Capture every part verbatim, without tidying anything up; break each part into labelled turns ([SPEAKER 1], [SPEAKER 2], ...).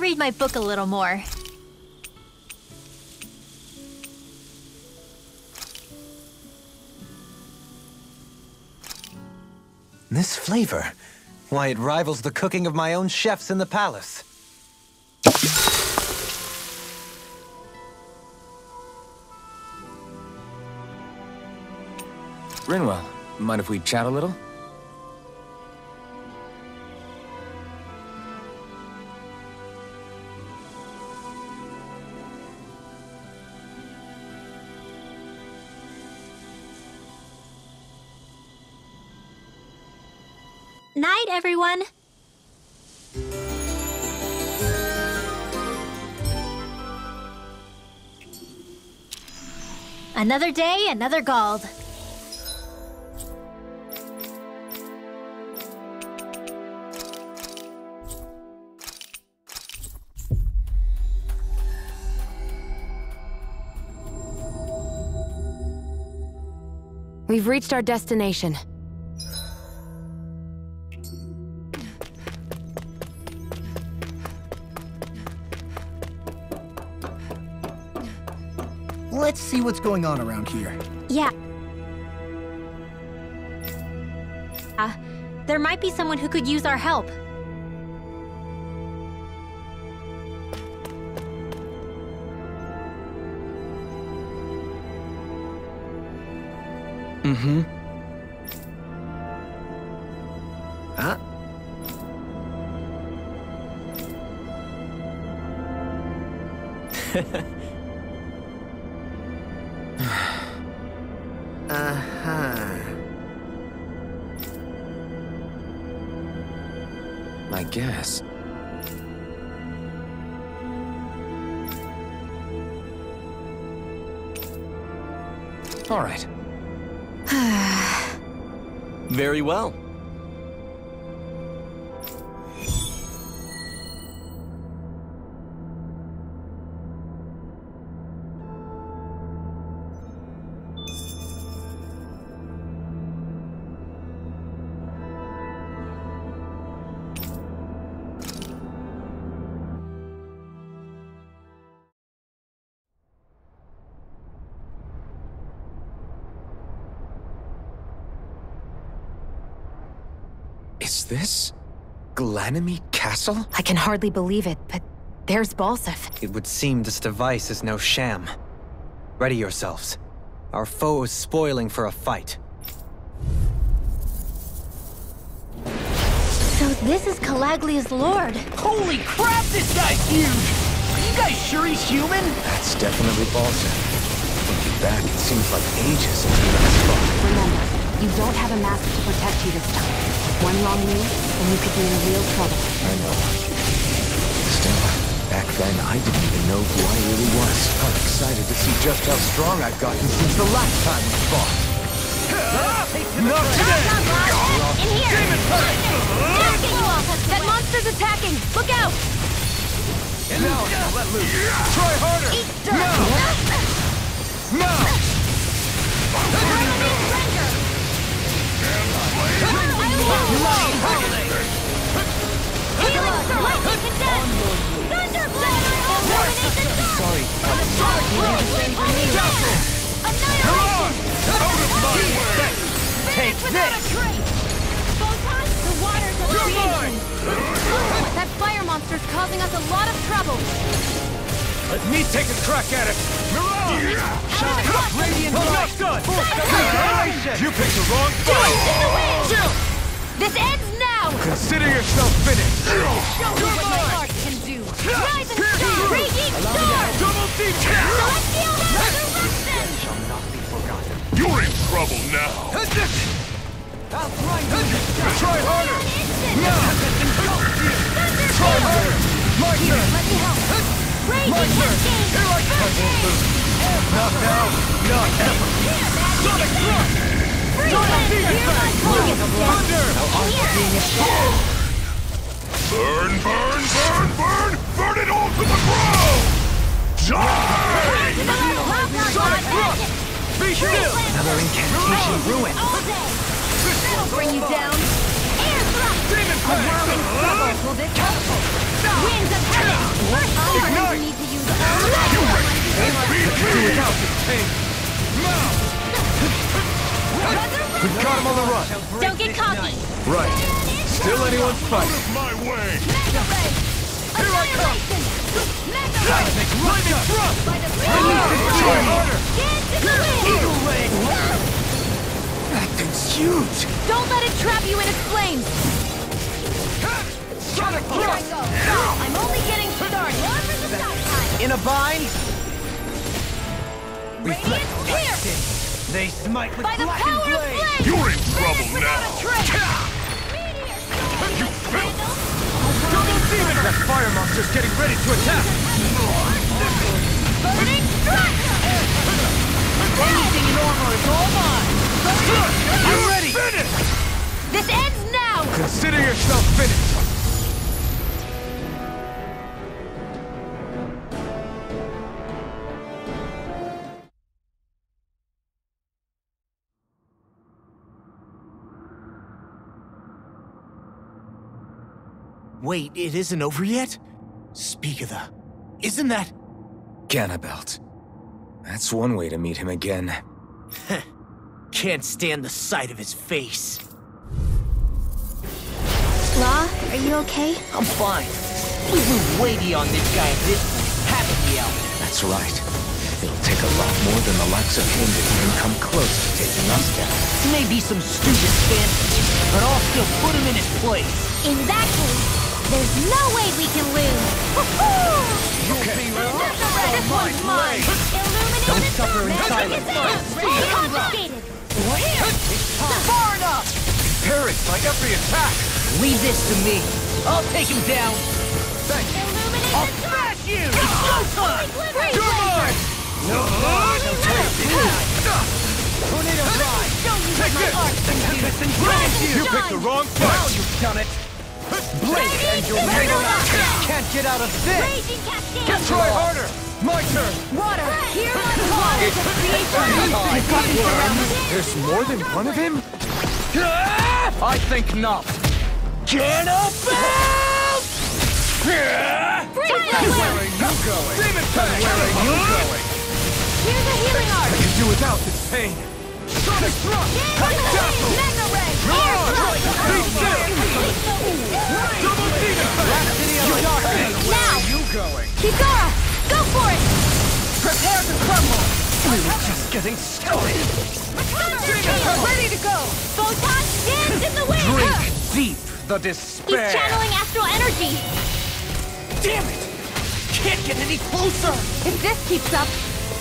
[SPEAKER 1] read my book a little more.
[SPEAKER 2] This flavor, why, it rivals the cooking of my own chefs in the palace.
[SPEAKER 3] Rinwell, mind if we chat a little?
[SPEAKER 1] Night, everyone! Another day, another Gald.
[SPEAKER 4] We've reached our destination.
[SPEAKER 5] Let's see what's going on around here.
[SPEAKER 1] Yeah. Uh, there might be someone who could use our help.
[SPEAKER 3] Mm-hmm.
[SPEAKER 5] Huh? Uh-huh.
[SPEAKER 3] I guess. All right.
[SPEAKER 6] Very well.
[SPEAKER 3] Is this Glanamy Castle?
[SPEAKER 4] I can hardly believe it, but there's Balseph.
[SPEAKER 2] It would seem this device is no sham. Ready yourselves. Our foe is spoiling for a fight.
[SPEAKER 1] So this is Calaglia's lord.
[SPEAKER 5] Holy crap, this guy's huge! Are you guys sure he's human?
[SPEAKER 3] That's definitely Balseph. Looking back, it seems like ages since we last fought.
[SPEAKER 4] Remember, you don't have a mask to protect you this time. One wrong move, and you could be in real trouble.
[SPEAKER 3] I know. Still, back then, I didn't even know who I really was. I'm excited to see just how strong I've gotten since the last time we fought.
[SPEAKER 5] Not today!
[SPEAKER 1] In here! Just get you off! That monster's attacking! Look out!
[SPEAKER 3] Now, let loose. Try harder!
[SPEAKER 1] Eat dirt!
[SPEAKER 3] No! No!
[SPEAKER 2] Sorry.
[SPEAKER 5] Take this!
[SPEAKER 1] That fire monster's causing us a lot of trouble.
[SPEAKER 5] Let me take a crack at it! Mirage! Shine up, radiant light! Good! You picked the wrong fight! Chill!
[SPEAKER 1] This ends now!
[SPEAKER 5] Consider yourself finished!
[SPEAKER 1] Show me what my heart can do! Rise and shine! Raging star!
[SPEAKER 5] Double deep kick!
[SPEAKER 1] Celestial resurrection!
[SPEAKER 2] Shall not be forgotten.
[SPEAKER 7] You're in trouble now.
[SPEAKER 2] I'll grind you.
[SPEAKER 5] Try harder! No! Try harder! My turn!
[SPEAKER 1] Let me help! Raging
[SPEAKER 5] My turn!
[SPEAKER 1] cascade!
[SPEAKER 5] Here I come! Not now, not ever! Sonic thrust! Sonic defense! Thunder!
[SPEAKER 7] Burn, burn, burn, burn! Burn it all to the ground! Die!
[SPEAKER 5] Sonic thrust! Be still!
[SPEAKER 2] Another incantation ruined.
[SPEAKER 1] That'll bring you down! Air thrust!
[SPEAKER 5] Demon
[SPEAKER 1] A whirling
[SPEAKER 5] fang!
[SPEAKER 1] trouble will this helpful! Winds of heaven! First I'm going to need to use all of my
[SPEAKER 5] Do without this pain. We've got him on the run.
[SPEAKER 1] Don't get cocky!
[SPEAKER 5] Right. Still anyone's fight.
[SPEAKER 7] My way!
[SPEAKER 1] Here I come!
[SPEAKER 5] Lightning thrust! Try harder!
[SPEAKER 1] Eagle Ray!
[SPEAKER 3] That thing's huge!
[SPEAKER 1] Don't let it trap you in its flames!
[SPEAKER 5] Sonic
[SPEAKER 1] Here I go! I'm only getting started! One for the stop time!
[SPEAKER 5] In a bind?
[SPEAKER 1] Radiant here!
[SPEAKER 5] They smite with
[SPEAKER 1] By the
[SPEAKER 5] blackened
[SPEAKER 1] power of
[SPEAKER 5] blade!
[SPEAKER 1] flame!
[SPEAKER 7] You're in trouble
[SPEAKER 1] Finish without
[SPEAKER 7] now!
[SPEAKER 1] a trace! Meteor!
[SPEAKER 7] You filth!
[SPEAKER 5] Double demon! That fire monster's getting ready to attack!
[SPEAKER 1] Burning strike!
[SPEAKER 5] Anything in armor is all mine! I'm ready!
[SPEAKER 7] Finish!
[SPEAKER 1] This ends now!
[SPEAKER 5] Consider yourself finished! Wait, it isn't over yet? Speak of the... Isn't that...
[SPEAKER 3] Ganabelt. That's one way to meet him again.
[SPEAKER 5] Can't stand the sight of his face.
[SPEAKER 1] Law, are you okay?
[SPEAKER 5] I'm fine. We've moved weighty on this guy at this point, haven't we, Al?
[SPEAKER 3] That's right. It'll take a lot more than the likes of him to even come close to taking us down.
[SPEAKER 5] Maybe some stupid fantasy, but I'll still put him in his place.
[SPEAKER 1] In that case, there's no way we can lose! Woohoo!
[SPEAKER 5] Okay.
[SPEAKER 1] This one's mine! Illuminated
[SPEAKER 5] Don't suffer in silence.
[SPEAKER 1] All confiscated!
[SPEAKER 5] Far enough! Parried by every attack! Leave this to me. I'll take him down. Thanks.
[SPEAKER 1] Illuminated
[SPEAKER 5] I'll smash you! It's showtime! You're mine! No, no Tornado drive! Take this! Tempest and blast you! You picked the wrong fight! Now you've done it! Blink and you'll make it! Can't get out of this!
[SPEAKER 1] Raging cascade!
[SPEAKER 5] Try harder! My turn!
[SPEAKER 1] Water! Here on water!
[SPEAKER 5] You've got me surrounded! There's more than one of him? I think not. Ganabelt! Where are you going? Demon Tank! Where are you going?
[SPEAKER 1] Here's a healing art!
[SPEAKER 5] I can do without this pain. Sonic thrust! Dazzle!
[SPEAKER 1] Mega ray!
[SPEAKER 5] Be still! Double demon Tank! You darkness! Where are you going?
[SPEAKER 1] Kigara! Go for it!
[SPEAKER 5] Prepare to crumble! We were just getting started.
[SPEAKER 1] Ready to go! Photon stands in the way!
[SPEAKER 5] Drink deep the
[SPEAKER 1] He's
[SPEAKER 5] despair.
[SPEAKER 1] channeling astral energy!
[SPEAKER 5] Damn it! Can't get any closer!
[SPEAKER 1] If this keeps up...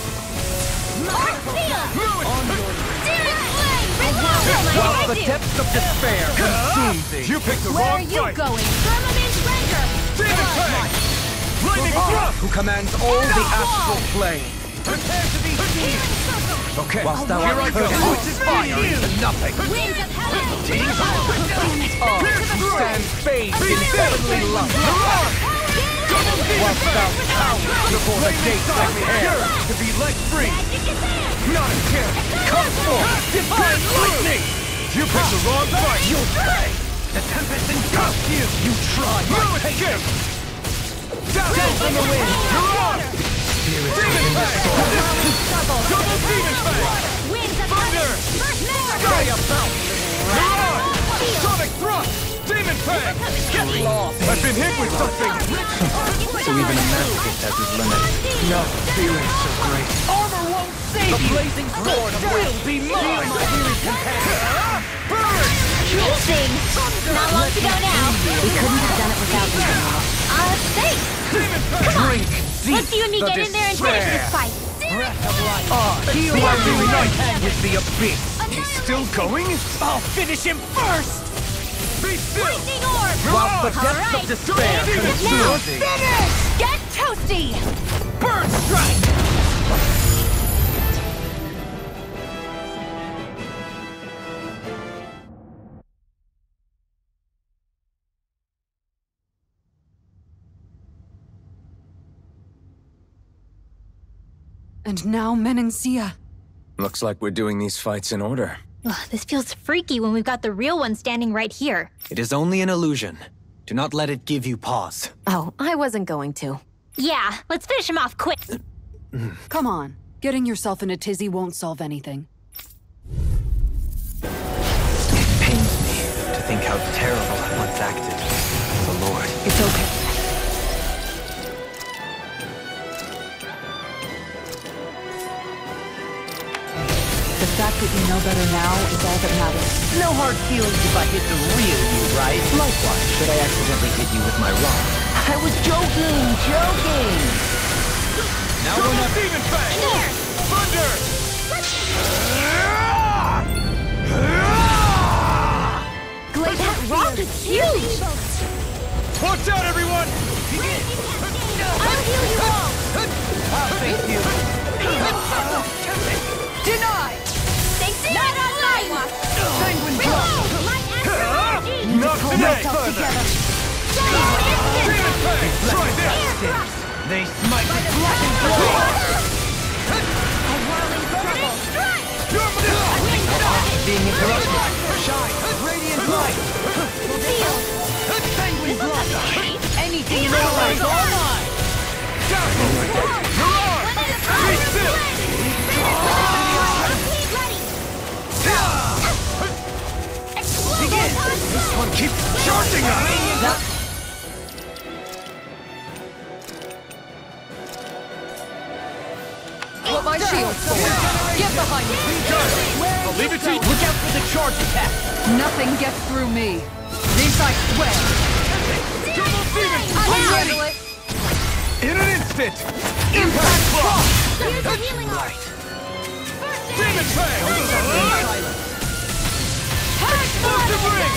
[SPEAKER 1] Arcea! Demon Flame! Reload!
[SPEAKER 5] While the
[SPEAKER 1] I do!
[SPEAKER 5] depths of despair consume thee. You picked the
[SPEAKER 1] Where are
[SPEAKER 5] wrong
[SPEAKER 1] you
[SPEAKER 5] fight.
[SPEAKER 1] going? Firmament Ranger!
[SPEAKER 5] Demon Tank! Lightning thrust! Who commands all the astral plane. Prepare to be seized. Okay, whilst thou art cursed, which is fire into nothing.
[SPEAKER 1] Winds of heaven!
[SPEAKER 5] Oh, stand bathed in heavenly light. Whilst thou cowers before the gates of hell to be let free. Not again. Come forth, divine lightning! You picked the wrong fight. You'll pay. The tempest engulfs you. You try my patience. Dazzle from the wind. You're on. Spirit in the storm. Double demon fang.
[SPEAKER 1] Winds of
[SPEAKER 5] Thunder.
[SPEAKER 1] heaven! First Mega
[SPEAKER 5] Sky
[SPEAKER 1] ray!
[SPEAKER 5] about. You're on. Sonic thrust. Demon fang. Get lost. I've been hit with something.
[SPEAKER 2] So even a masochist has his limit.
[SPEAKER 5] No feeling so great. Armor won't save you. The blazing sword will be mine. My weary companion. Burn.
[SPEAKER 1] Kill thing! Not long to go now!
[SPEAKER 4] We couldn't have done it without you.
[SPEAKER 1] Uh, thanks!
[SPEAKER 5] Drink deep
[SPEAKER 1] Let's you and me
[SPEAKER 5] the
[SPEAKER 1] get in there and finish this
[SPEAKER 5] despair.
[SPEAKER 1] fight!
[SPEAKER 5] Breath of life. Ah, heal my reunite with the abyss. He's still going? I'll finish him first. Be still.
[SPEAKER 1] Lightning orb!
[SPEAKER 5] While the depths
[SPEAKER 1] Alright,
[SPEAKER 5] of despair
[SPEAKER 1] now,
[SPEAKER 5] consume thee.
[SPEAKER 1] finish! Get toasty!
[SPEAKER 5] Burn strike.
[SPEAKER 4] And now Menencia.
[SPEAKER 3] Looks like we're doing these fights in order.
[SPEAKER 1] Ugh, this feels freaky when we've got the real one standing right here.
[SPEAKER 2] It is only an illusion. Do not let it give you pause.
[SPEAKER 4] Oh, I wasn't going to.
[SPEAKER 1] Yeah, let's finish him off quick.
[SPEAKER 8] Come on. Getting yourself in a tizzy won't solve anything.
[SPEAKER 2] It pains me to think how terrible I once acted. The Lord.
[SPEAKER 8] It's okay. The fact that you know better now is all that matters.
[SPEAKER 5] No hard feelings if I hit the real you, right?
[SPEAKER 3] Likewise, should I accidentally hit you with my rod?
[SPEAKER 5] I was joking, joking!
[SPEAKER 7] Now we're not even fast!
[SPEAKER 1] Here!
[SPEAKER 7] Thunder!
[SPEAKER 1] Glade, that rock is huge!
[SPEAKER 7] Watch out, everyone!
[SPEAKER 1] I'll heal you all!
[SPEAKER 5] I'll face you! Deny!
[SPEAKER 1] Thanks, not on my watch!
[SPEAKER 5] Sanguine
[SPEAKER 1] Reload! Light after energy!
[SPEAKER 7] Not today!
[SPEAKER 5] Further!
[SPEAKER 7] Demon Fang! Try this!
[SPEAKER 5] They smite with black and blood! Being interrupted! Shine! Radiant light! Sanguine blood! Anything in all is all mine!
[SPEAKER 7] Be still!
[SPEAKER 5] Begin!
[SPEAKER 7] This one keeps charging us!
[SPEAKER 8] What my shield's for. Get behind me.
[SPEAKER 7] I'll leave it to you.
[SPEAKER 5] Look out for the charge attack!
[SPEAKER 8] Nothing gets through me. This I swear.
[SPEAKER 7] Double demon!
[SPEAKER 8] I'll handle it.
[SPEAKER 7] In an instant!
[SPEAKER 5] Impact block!
[SPEAKER 1] Here's a healing art!
[SPEAKER 7] Demon Fang!
[SPEAKER 1] Explosive ring!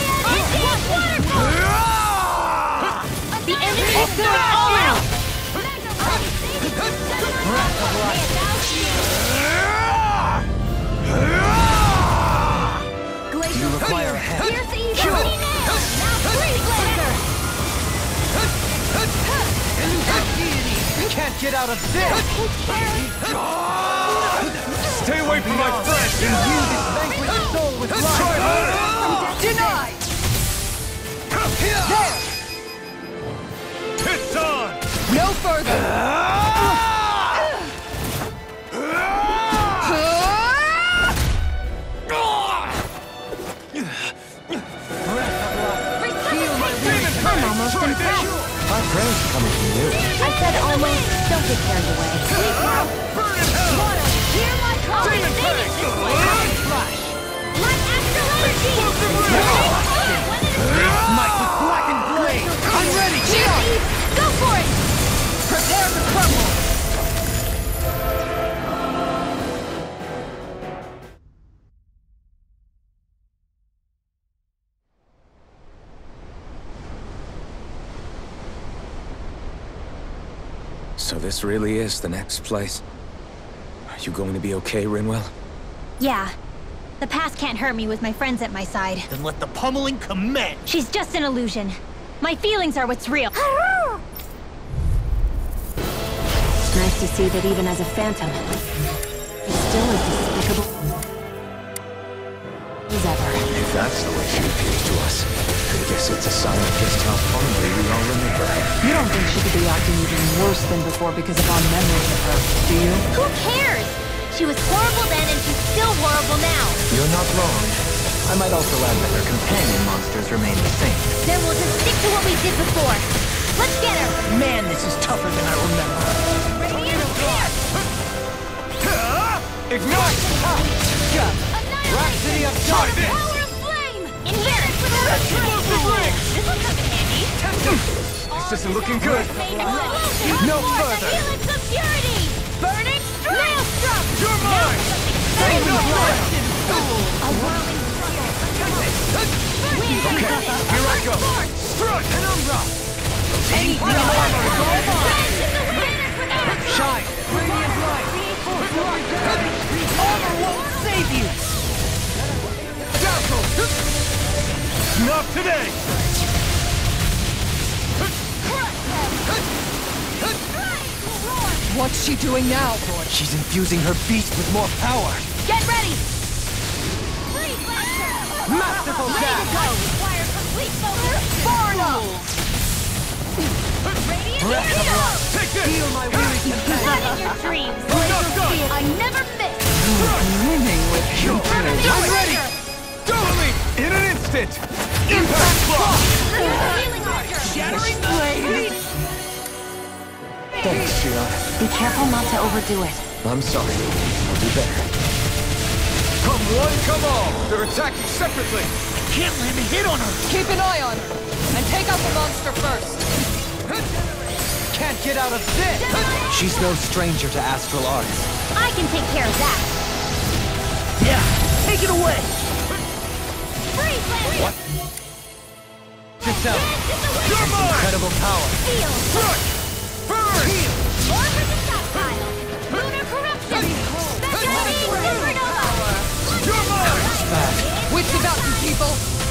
[SPEAKER 1] The enemy is going all out!
[SPEAKER 2] You require a hand.
[SPEAKER 1] Here's the evil! Now free Glazer!
[SPEAKER 5] You can't get out of this!
[SPEAKER 7] Stay away from my friend!
[SPEAKER 5] Imbue this vanquished soul with life!
[SPEAKER 8] Deny!
[SPEAKER 5] There!
[SPEAKER 7] It's on!
[SPEAKER 8] No further!
[SPEAKER 4] I'm almost impressed.
[SPEAKER 3] My praise coming from you.
[SPEAKER 4] I said almost. Don't get carried away.
[SPEAKER 7] Burn in hell!
[SPEAKER 1] Mono, hear my call!
[SPEAKER 7] Demon
[SPEAKER 1] Save it
[SPEAKER 7] Fang!
[SPEAKER 1] this way!
[SPEAKER 5] Flash!
[SPEAKER 1] Light astral energy!
[SPEAKER 5] Smite with black and blade! I'm ready!
[SPEAKER 1] Eve, go for it!
[SPEAKER 5] Prepare to crumble!
[SPEAKER 3] So this really is the next place. Are you going to be okay, Rinwell?
[SPEAKER 1] Yeah. The past can't hurt me with my friends at my side.
[SPEAKER 5] Then let the pummeling commence!
[SPEAKER 1] She's just an illusion. My feelings are what's real.
[SPEAKER 4] Nice to see that even as a phantom, it's still as despicable as ever.
[SPEAKER 3] If that's the way she appears to us, I guess it's a sign of just how fondly we all remember her.
[SPEAKER 8] You don't think she could be acting even worse than before because of our memories of her, do you?
[SPEAKER 1] Who cares? She was horrible then and she's still horrible now.
[SPEAKER 2] You're not wrong. I might also add that her companion monsters remain the same.
[SPEAKER 1] Then we'll just stick to what we did before. Let's get her!
[SPEAKER 5] Man, this is tougher than I remember.
[SPEAKER 7] Ignite!
[SPEAKER 5] Rhapsody of
[SPEAKER 7] Try this!
[SPEAKER 1] Power of flame! In here! Explosive ring! This will come in handy.
[SPEAKER 7] This isn't looking good.
[SPEAKER 5] No further!
[SPEAKER 1] Helix of purity! Burning strike! Maelstrom!
[SPEAKER 7] You're mine!
[SPEAKER 5] Sanguine blood!
[SPEAKER 1] A whirling
[SPEAKER 7] Okay, here I go. Strut!
[SPEAKER 5] Penumbra! Any armor is all mine! Shine! Radiant light! Armor won't save you!
[SPEAKER 7] Dazzle! Not today!
[SPEAKER 8] What's she doing now?
[SPEAKER 2] She's infusing her beast with more power.
[SPEAKER 1] Get ready!
[SPEAKER 5] Masterful
[SPEAKER 1] Ready to
[SPEAKER 5] dash!
[SPEAKER 1] go! Require complete focus!
[SPEAKER 5] Far enough! Take this! Feel my weary companion.
[SPEAKER 1] Not in your dreams. I never miss.
[SPEAKER 8] Winning with you.
[SPEAKER 5] I'm ready! Dohalim! In an instant! Impact block!
[SPEAKER 1] Healing archer.
[SPEAKER 5] Shattering blade!
[SPEAKER 3] Thanks, Shion.
[SPEAKER 4] Be careful not to overdo it.
[SPEAKER 3] I'm sorry. I'll do better.
[SPEAKER 5] Come one, come all! They're attacking separately! Can't let me hit on her!
[SPEAKER 8] Keep an eye on her. And take out the monster first.
[SPEAKER 5] Can't get out of this!
[SPEAKER 2] She's no stranger to astral arts.
[SPEAKER 1] I can take care of that.
[SPEAKER 5] Yeah! Take it away!
[SPEAKER 1] Freeze blast.
[SPEAKER 2] What? Yourself.
[SPEAKER 5] You're mine!
[SPEAKER 2] Incredible power.
[SPEAKER 1] Feel.
[SPEAKER 5] Front! Burn!
[SPEAKER 1] Orbit the stockpile. Lunar corruption. Spectral supernova.
[SPEAKER 5] You're mine!
[SPEAKER 2] Bad.
[SPEAKER 8] Which about you people?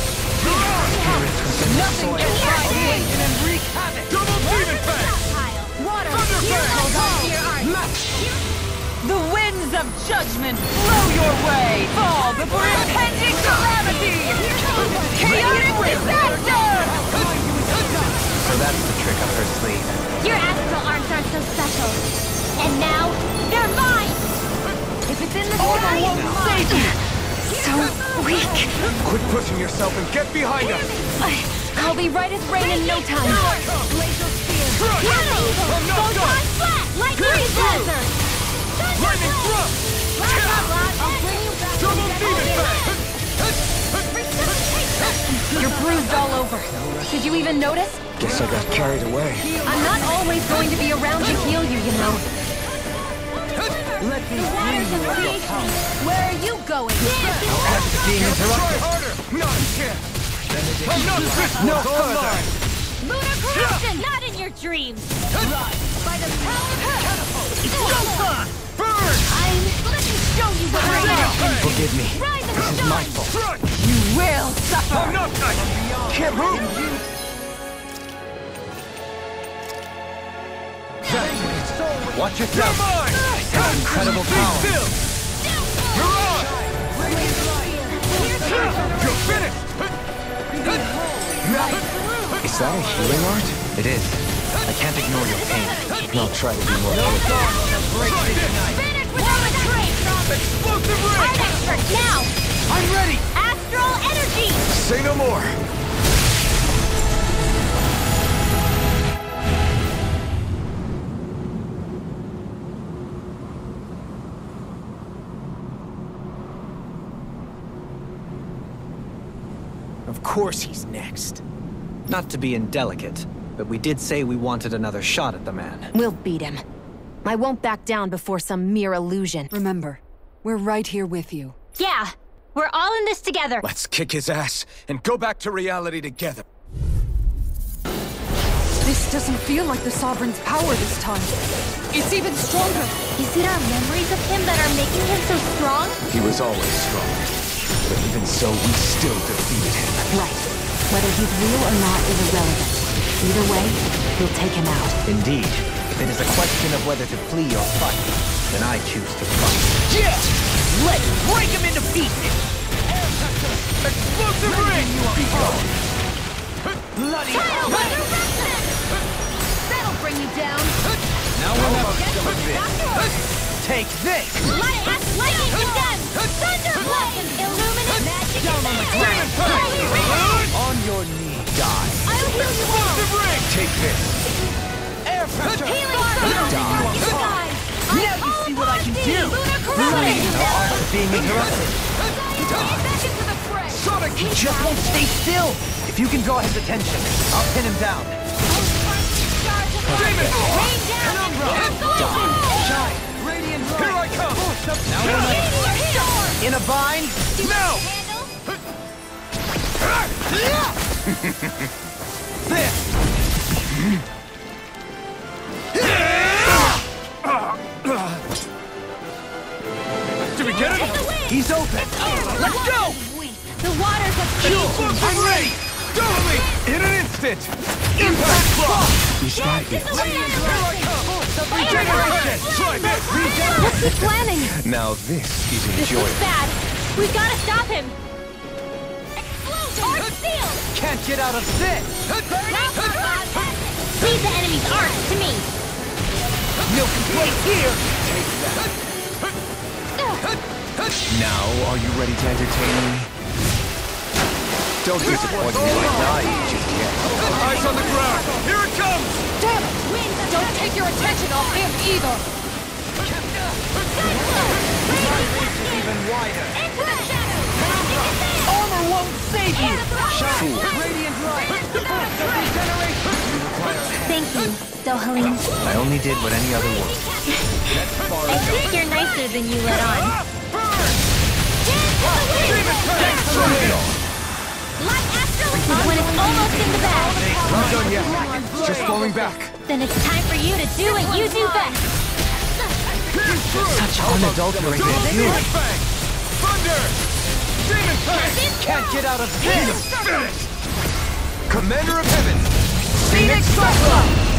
[SPEAKER 8] Nothing can try to hasten and wreak havoc.
[SPEAKER 5] Double demon fang!
[SPEAKER 1] Stockpile. Water.
[SPEAKER 5] Thunder
[SPEAKER 1] Here's
[SPEAKER 5] fang!
[SPEAKER 1] my call. Your art.
[SPEAKER 8] The winds of judgment blow your way. Fall before impending calamity. Chaotic disaster.
[SPEAKER 2] So that's the trick up her sleeve.
[SPEAKER 1] Your astral arts aren't so special. And now, they're mine! If it's in the sky,
[SPEAKER 8] won't save you.
[SPEAKER 4] So weak.
[SPEAKER 5] Quit pushing yourself and get behind us!
[SPEAKER 4] I, I'll be right as rain in no time.
[SPEAKER 1] Laser spear.
[SPEAKER 5] Crush! I'm not
[SPEAKER 1] Photon
[SPEAKER 5] done!
[SPEAKER 1] flat! Like freeze blizzard!
[SPEAKER 5] Lightning thrust!
[SPEAKER 1] I'll bring you back.
[SPEAKER 5] Double demon fang!
[SPEAKER 4] You're bruised all over. Did you even notice?
[SPEAKER 3] Guess I got carried away.
[SPEAKER 4] I'm not always going to be around to heal you, you know.
[SPEAKER 5] Let me free you of your power!
[SPEAKER 1] Where are you going?
[SPEAKER 2] Being
[SPEAKER 5] Try
[SPEAKER 2] interrupted.
[SPEAKER 5] harder! Not a chance! I'm not this
[SPEAKER 2] No
[SPEAKER 5] one's all
[SPEAKER 2] further.
[SPEAKER 5] mine!
[SPEAKER 1] Lunar corruption! Not in your dreams! By the power of catapult!
[SPEAKER 5] Burn!
[SPEAKER 1] I'm... Let me show you what I know!
[SPEAKER 2] Forgive me.
[SPEAKER 1] Rise of
[SPEAKER 2] This is my
[SPEAKER 1] storm!
[SPEAKER 2] fault.
[SPEAKER 5] Front!
[SPEAKER 8] You will suffer.
[SPEAKER 5] I'm not I can't move!
[SPEAKER 2] Watch
[SPEAKER 5] You're
[SPEAKER 2] yourself.
[SPEAKER 5] mine!
[SPEAKER 2] Incredible
[SPEAKER 5] Be
[SPEAKER 2] power.
[SPEAKER 5] still! You're on! You're finished!
[SPEAKER 3] Is that a healing art?
[SPEAKER 2] It is. I can't ignore your pain.
[SPEAKER 3] I'll try to be more careful.
[SPEAKER 5] Try this!
[SPEAKER 1] Finish without a trace!
[SPEAKER 5] Explosive ring!
[SPEAKER 1] Art expert, now!
[SPEAKER 5] I'm ready!
[SPEAKER 1] Astral energy!
[SPEAKER 5] Say no more!
[SPEAKER 2] Of course he's next. Not to be indelicate, but we did say we wanted another shot at the man.
[SPEAKER 4] We'll beat him. I won't back down before some mere illusion.
[SPEAKER 8] Remember, we're right here with you.
[SPEAKER 1] Yeah, we're all in this together.
[SPEAKER 5] Let's kick his ass and go back to reality together.
[SPEAKER 8] This doesn't feel like the Sovereign's power this time. It's even stronger.
[SPEAKER 1] Is it our memories of him that are making him so strong?
[SPEAKER 3] He was always strong. But even so, we still defeated him.
[SPEAKER 4] Right. Whether he's real or not is irrelevant. Either way, we'll take him out.
[SPEAKER 2] Indeed. If it is a question of whether to flee or fight, then I choose to fight.
[SPEAKER 5] Yeah! Let's break him into pieces! Explosive ring! Bloody
[SPEAKER 1] Tidal resurrection! That'll bring you down.
[SPEAKER 5] Now we're not done this. Take this!
[SPEAKER 1] Light, lightning condemned! Thunderblade! Illuminate! Magic
[SPEAKER 5] Down on the ground!
[SPEAKER 1] Holy ring!
[SPEAKER 5] On your knee, die!
[SPEAKER 1] I'll heal you all!
[SPEAKER 5] Explosive ring! Take this! Air pressure!
[SPEAKER 1] Healing fire!
[SPEAKER 5] Die!
[SPEAKER 1] You guys!
[SPEAKER 5] Now you see what I can do!
[SPEAKER 1] Lunar corruption!
[SPEAKER 2] No art is being interrupted.
[SPEAKER 1] Back into the fray!
[SPEAKER 5] Sonic!
[SPEAKER 2] He just won't stay still! If you can draw his attention, I'll pin him down.
[SPEAKER 5] Demon!
[SPEAKER 1] Rain down and collision!
[SPEAKER 5] Shine! Radiant Here I come! Now we're not...
[SPEAKER 1] Meteor storm!
[SPEAKER 2] In a bind?
[SPEAKER 5] Now! This! Did we get him?
[SPEAKER 2] He's open!
[SPEAKER 5] Let's go!
[SPEAKER 1] The waters of creation!
[SPEAKER 5] I'm ready! Dohalim! In an instant! Impact block!
[SPEAKER 2] He's right here.
[SPEAKER 5] Regeneration! Try this!
[SPEAKER 1] What's he planning?
[SPEAKER 3] Now this is
[SPEAKER 1] This
[SPEAKER 3] enjoyable.
[SPEAKER 1] looks bad. We've got to stop him. Explosion! Arc seal!
[SPEAKER 2] Can't get out of this!
[SPEAKER 1] Burning! Leave the enemy's arcs to me!
[SPEAKER 5] Milk and plate here! Take that.
[SPEAKER 3] Now, are you ready to entertain me? Don't disappoint me like naive just yet.
[SPEAKER 5] Eyes on the ground! Here it comes!
[SPEAKER 8] Damn it! Don't take your attention off him either!
[SPEAKER 5] Even wider!
[SPEAKER 1] Into the shadows!
[SPEAKER 8] Armor won't save you!
[SPEAKER 5] Fool! Radiant light! Regeneration!
[SPEAKER 1] Thank you, Dohalim.
[SPEAKER 2] I only did what any other would.
[SPEAKER 1] I think you're nicer than you let on. Light Astral when it's almost in the bag.
[SPEAKER 3] Not done yet. Just falling back.
[SPEAKER 1] Then it's time for you to do what you do best.
[SPEAKER 2] Such unadulterated beauty.
[SPEAKER 5] Thunder! Demon Fang!
[SPEAKER 3] Can't get out of this!
[SPEAKER 5] Finished!
[SPEAKER 3] Commander of Heaven!
[SPEAKER 8] Phoenix Cyclone!